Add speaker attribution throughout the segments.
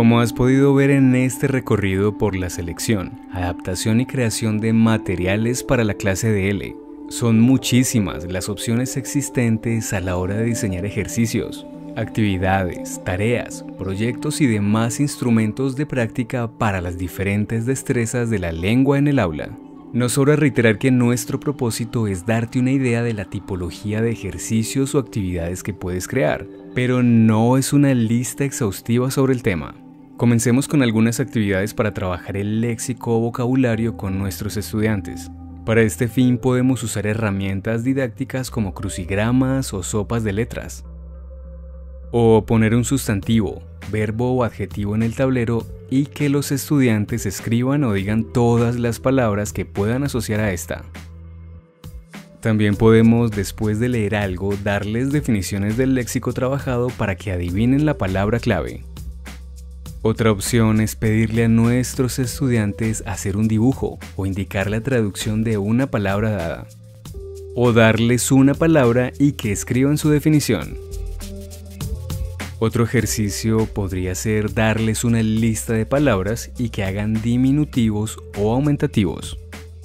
Speaker 1: Como has podido ver en este recorrido por la selección, adaptación y creación de materiales para la clase de L, son muchísimas las opciones existentes a la hora de diseñar ejercicios, actividades, tareas, proyectos y demás instrumentos de práctica para las diferentes destrezas de la lengua en el aula. No sobra reiterar que nuestro propósito es darte una idea de la tipología de ejercicios o actividades que puedes crear, pero no es una lista exhaustiva sobre el tema. Comencemos con algunas actividades para trabajar el léxico o vocabulario con nuestros estudiantes. Para este fin podemos usar herramientas didácticas como crucigramas o sopas de letras. O poner un sustantivo, verbo o adjetivo en el tablero y que los estudiantes escriban o digan todas las palabras que puedan asociar a esta. También podemos, después de leer algo, darles definiciones del léxico trabajado para que adivinen la palabra clave. Otra opción es pedirle a nuestros estudiantes hacer un dibujo o indicar la traducción de una palabra dada. O darles una palabra y que escriban su definición. Otro ejercicio podría ser darles una lista de palabras y que hagan diminutivos o aumentativos.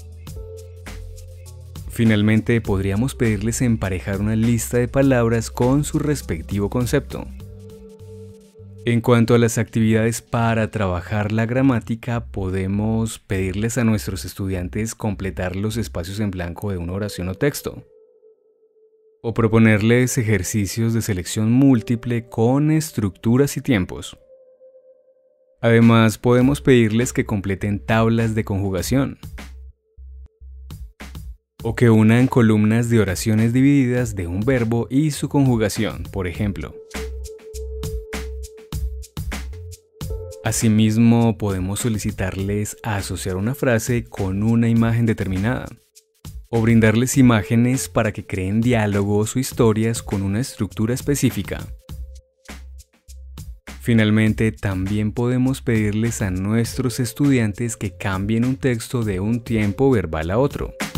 Speaker 1: Finalmente, podríamos pedirles emparejar una lista de palabras con su respectivo concepto. En cuanto a las actividades para trabajar la gramática, podemos pedirles a nuestros estudiantes completar los espacios en blanco de una oración o texto. O proponerles ejercicios de selección múltiple con estructuras y tiempos. Además, podemos pedirles que completen tablas de conjugación. O que unan columnas de oraciones divididas de un verbo y su conjugación, por ejemplo. Asimismo, podemos solicitarles a asociar una frase con una imagen determinada. O brindarles imágenes para que creen diálogos o historias con una estructura específica. Finalmente, también podemos pedirles a nuestros estudiantes que cambien un texto de un tiempo verbal a otro.